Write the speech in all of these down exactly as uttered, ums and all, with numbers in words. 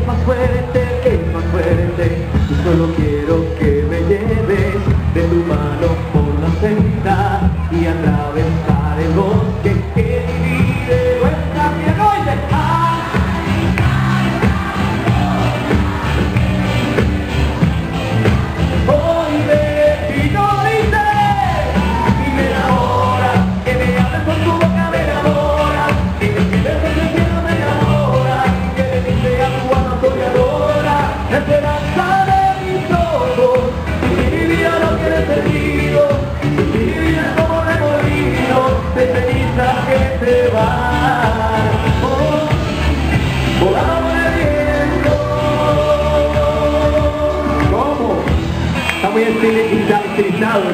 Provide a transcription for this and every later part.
es más fuerte, es más fuerte. Yo solo quiero que me lleves de tu mano por la senda y atravesar el bosque que divide nuestra vida. Hoy me pido dice y me enamora, que me hables con tu boca me enamora, que me quieres desde el cielo me enamora, que le dice a tu alma soñadora, la esperanza de mis ojos, y mi vida no tiene sentido, y mi vida es como remolino de cenizas que se van, oh, volando de viento. ¿Cómo? Está muy estilizado.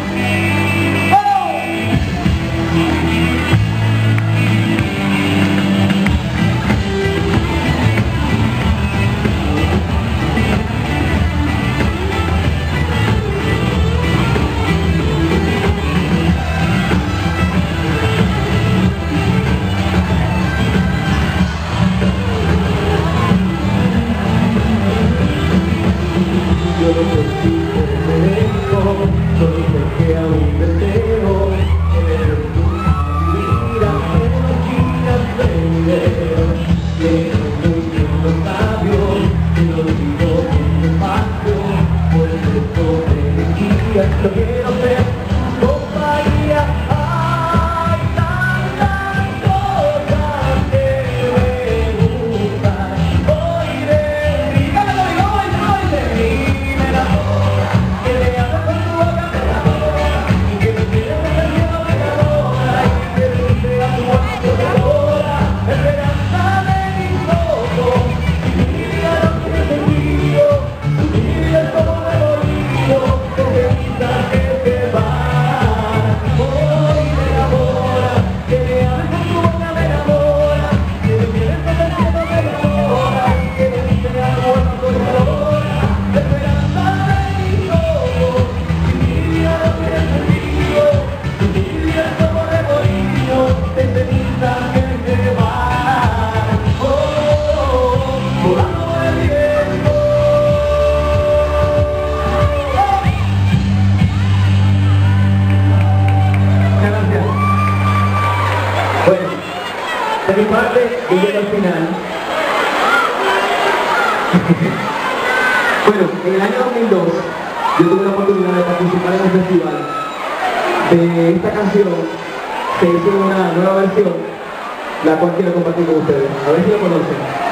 Yo no sé si te merezco, solo sé que aún deseo eres tu vida, pero giras de mi dedo. Quiero muy bien los labios, y lo digo con despacio, por el resto de mis días. Lo quiero ser compañía. Hay tantas cosas que me gustan. Hoy de mí, cállate, hoy, hoy de mí. Que me hables con tu boca me enamora, y que me quieres desde el cielo me enamora, y que me dice a tu alma soñadora, esperanza de mis ojos, y mi vida no tiene sentido, mi vida es como remolino de cenizas que se van. Hoy me enamora, que me hables con tu boca me enamora, que me quieres desde el cielo me enamora, y que me dice a tu alma soñadora, esperanza de mis ojos, y mi vida no tiene sentido, y mi vida es como remolino de cenizas que se van, oh, volando de viento. Muchas gracias. Bueno, de mi parte, yo llego al final. Bueno, en el año dos mil dos yo tuve la oportunidad de participar en un festival. De esta canción se hizo una nueva versión, la cual quiero compartir con ustedes. A ver si lo conocen.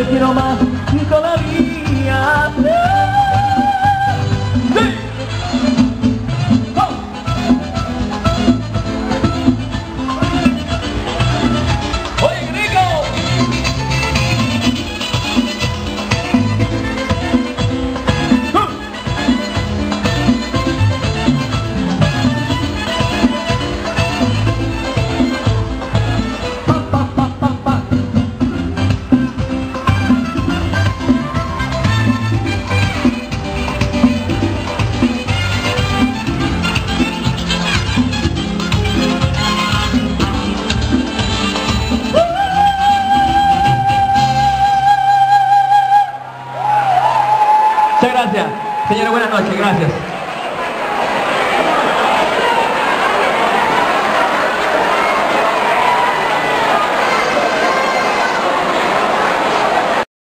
te quiero más todavía. ¡Sí! ¡Oh! ¡Oye, Grico! Muchas gracias. Señora, buenas noches. Gracias.